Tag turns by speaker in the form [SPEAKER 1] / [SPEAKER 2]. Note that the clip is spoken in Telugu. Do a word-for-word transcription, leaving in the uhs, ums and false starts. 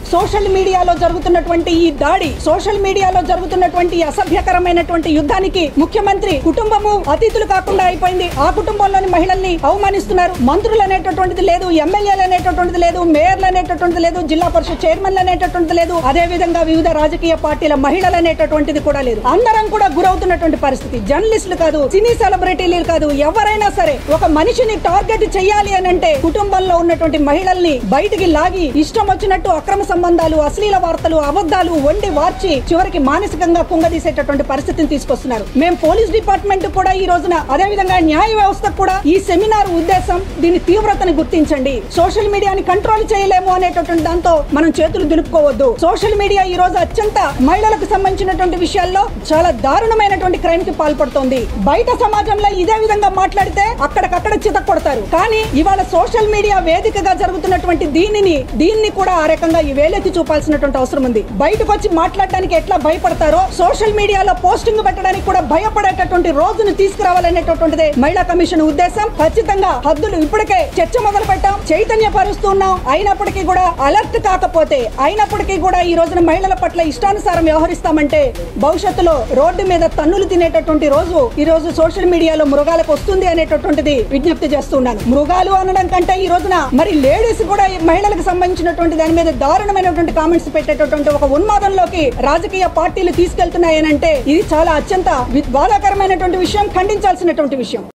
[SPEAKER 1] సోషల్ మీడియాలో జరుగుతున్నటువంటి ఈ దాడి, సోషల్ మీడియాలో జరుగుతున్నటువంటి అసభ్యకరమైనటువంటి యుద్ధానికి ముఖ్యమంత్రి కుటుంబము అతిథులు కాకుండా అయిపోయింది. ఆ కుటుంబంలోని మహిళల్ని అవమానిస్తున్నారు. మంత్రులు అనేటటువంటిది లేదు, ఎమ్మెల్యేలు అనేటటువంటిది లేదు, మేయర్లు అనేటటువంటిది లేదు, జిల్లా పరిషత్ చైర్మన్లు అనేటటువంటిది లేదు, అదే విధంగా వివిధ రాజకీయ పార్టీల మహిళలు అనేటటువంటిది కూడా లేదు. అందరం కూడా గురవుతున్నటువంటి పరిస్థితి. జర్నలిస్టులు కాదు, సినీ సెలబ్రిటీలు కాదు, ఎవరైనా సరే ఒక మనిషిని టార్గెట్ చేయాలి అని అంటే కుటుంబంలో ఉన్నటువంటి మహిళల్ని బయటికి లాగి ఇష్టం వచ్చినట్టు అక్రమ సంబంధాలు, అశ్లీల వార్తలు, అబద్ధాలు వండి వార్చి చివరికి మానసికంగా కుంగదీసేటటువంటి పరిస్థితిని తీసుకొస్తున్నారు. మేము పోలీస్ డిపార్ట్మెంట్ కూడా ఈ రోజున, అదే విధంగా న్యాయ వ్యవస్థ కూడా ఈ సెమినార్ ఉద్దేశం దీని తీవ్రతని గుర్తించండి. సోషల్ మీడియాని కంట్రోల్ చేయలేము అనేటటువంటి దాంతో మనం చేతులు దులుపుకోవద్దు. సోషల్ మీడియా ఈ రోజు అత్యంత మహిళలకు సంబంధించినటువంటి విషయాల్లో చాలా దారుణమైనటువంటి క్రైమ్ కి పాల్పడుతోంది. బయట సమాజంలో ఇదే విధంగా మాట్లాడితే అక్కడికక్కడ చితక్కొడతారు. కానీ ఇవాళ సోషల్ మీడియా వేదికగా జరుగుతున్నటువంటి దీనిని దీన్ని కూడా ఆ రకంగా ఈ వేలెత్తి చూపాల్సినటువంటి అవసరం ఉంది. బయటకు వచ్చి మాట్లాడడానికి ఎట్లా భయపడతారో సోషల్ మీడియాలో పోస్టింగ్ పెట్టడానికి కూడా భయపడేటటువంటి రోజును తీసుకురావాలనేటటువంటిదే మహిళా కమిషన్ ఉద్దేశం. ఖచ్చితంగా హద్దులు ఇప్పటికే చర్చ మొదలు పెట్టాం, చైతన్య పరుస్తున్నాం. అయినప్పటికీ కూడా అలర్ట్ కాకపోతే, అయినప్పటికీ కూడా ఈ రోజున మహిళల పట్ల ఇష్టానుసారం వ్యవహరిస్తామంటే భవిష్యత్తులో రోడ్డు మీద తన్నులు తినేటటువంటి రోజు ఈ రోజు సోషల్ మీడియాలో మృగాలకు వస్తుంది అనేటటువంటిది విజ్ఞప్తి చేస్తున్నాను. మృగాలు అనడం కంటే ఈ రోజున మరి లేడీస్ కూడా మహిళలకు సంబంధించినటువంటి దాని మీద దారుణమైనటువంటి కామెంట్స్ పెట్టేటటువంటి ఒక ఉన్మాదంలోకి రాజకీయ పార్టీలు తీసుకెళ్తున్నాయనంటే ఇది చాలా అత్యంత బాధాకరమైనటువంటి విషయం, ఖండించాల్సినటువంటి విషయం.